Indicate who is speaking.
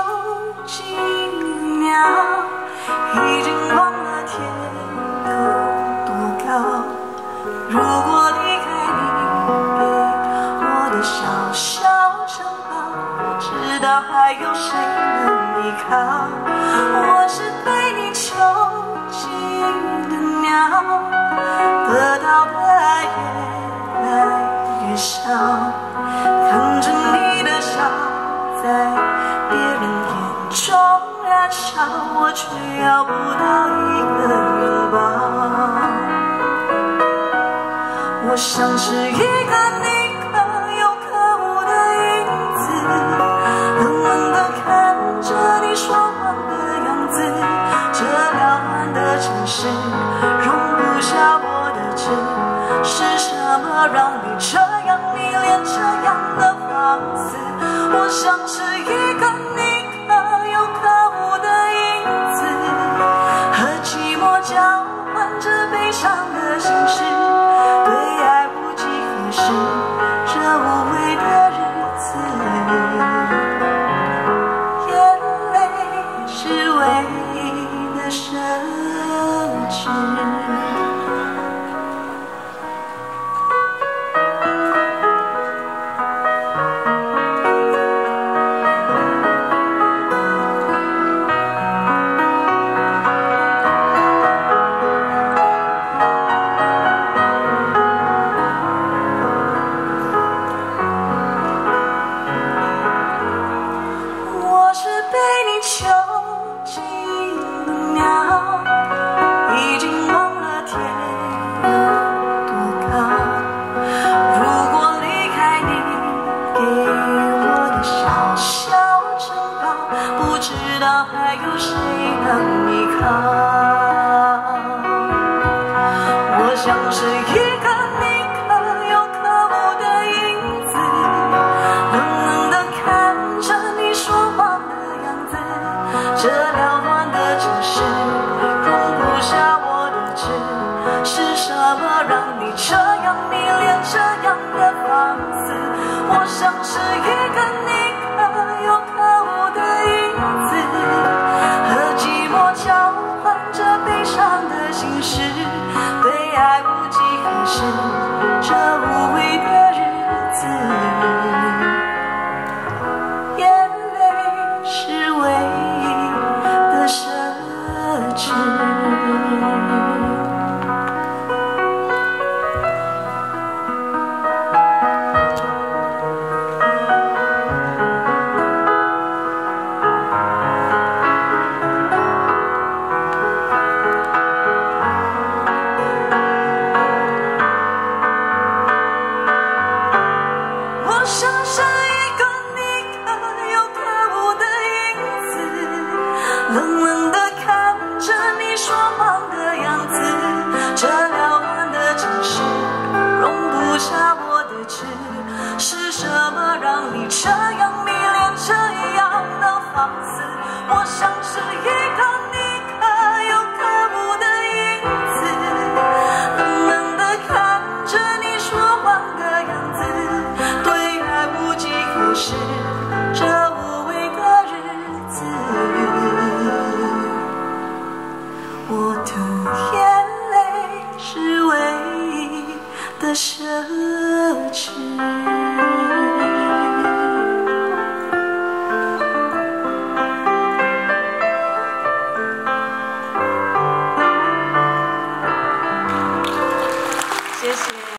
Speaker 1: 几秒，已经忘了天有多高。如果离开你给我的小小城堡，不知道还有谁能依靠。我是被你囚禁的鸟，得到的爱越来越少，看着你的笑在别人眼中燃烧，我却要不到一个拥抱。我像是一个你可有可无的影子，冷冷地看着你说谎的样子。这辽阔的城市容不下我的痴，是什么让你这样迷恋这样的放肆？我像是一个你可有可无的影子，和寂寞交换着悲伤的心事。对爱无计可施，这无味的日子，眼泪是唯一的奢侈。囚禁的鸟，已经忘了天有多高。如果离开你给我的小小城堡，不知道还有谁能依靠。我像是一个你可有可无的影子，冷冷地看着你说谎的样子。这辽阔的城市容不下我的痴，是什么让你这样迷恋这样的放肆？我像是一个你可有可无的影子，和寂寞交换着悲伤的心事。对爱无计可施，这无味的日子，眼泪是唯一的奢侈。我像是一个你可有可无的影子，冷冷地看着你说谎的样子。这辽阔的城市容不下我的痴，是什么让你这样迷恋这样的放肆？我像是一个你可有可无的影子，冷冷地看着你说谎的样子。对爱无计可施，这无味的日子，我的眼泪是唯一的奢侈。